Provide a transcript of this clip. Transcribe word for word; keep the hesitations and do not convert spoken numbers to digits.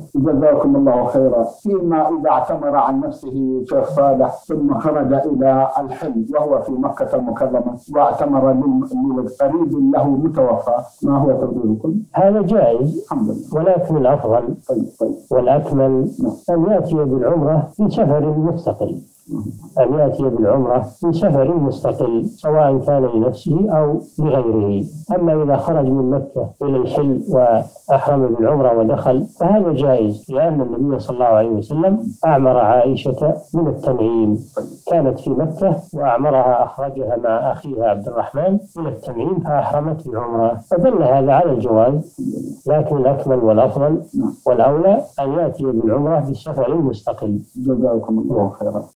جزاكم الله خيرا. فيما إذا اعتمر عن نفسه شيخ صالح ثم خرج إلى الحل وهو في مكة المكرمة واعتمر لقريب له متوفى، ما هو تقديركم؟ هذا جائز الحمد لله، ولكن الأفضل طيب طيب. والأكمل أن يأتي بالعمرة في سفر مستقل، أن يأتي بالعمرة في سفر مستقل سواء كان لنفسه أو لغيره. أما إذا خرج من مكة إلى الحل وأحرم بالعمرة ودخل فهذا جائز، لأن النبي صلى الله عليه وسلم أعمر عائشة من التنعيم، كانت في مكة وأعمرها أخرجها مع أخيها عبد الرحمن إلى التنعيم فأحرمت بالعمرة، فدل هذا على الجواز. لكن الأكمل والأفضل والأولى أن يأتي بالعمرة في سفر مستقل. جزاكم الله خيرا.